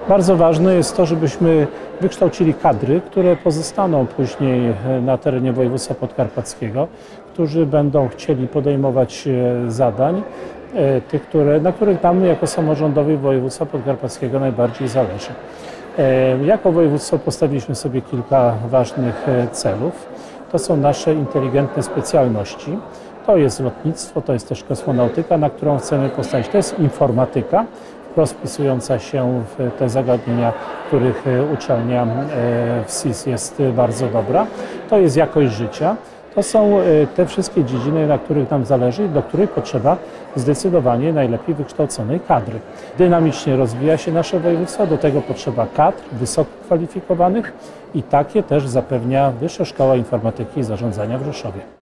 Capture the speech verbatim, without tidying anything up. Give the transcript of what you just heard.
Bardzo ważne jest to, żebyśmy wykształcili kadry, które pozostaną później na terenie województwa podkarpackiego, którzy będą chcieli podejmować zadań, tych, które, na których nam jako samorządowi województwa podkarpackiego najbardziej zależy. Jako województwo postawiliśmy sobie kilka ważnych celów. To są nasze inteligentne specjalności. To jest lotnictwo, to jest też kosmonautyka, na którą chcemy postawić. To jest informatyka, wprost wpisująca się w te zagadnienia, których uczelnia w S I S jest bardzo dobra. To jest jakość życia. To są te wszystkie dziedziny, na których nam zależy i do których potrzeba zdecydowanie najlepiej wykształconej kadry. Dynamicznie rozwija się nasze województwo, do tego potrzeba kadr wysoko kwalifikowanych i takie też zapewnia Wyższa Szkoła Informatyki i Zarządzania w Rzeszowie.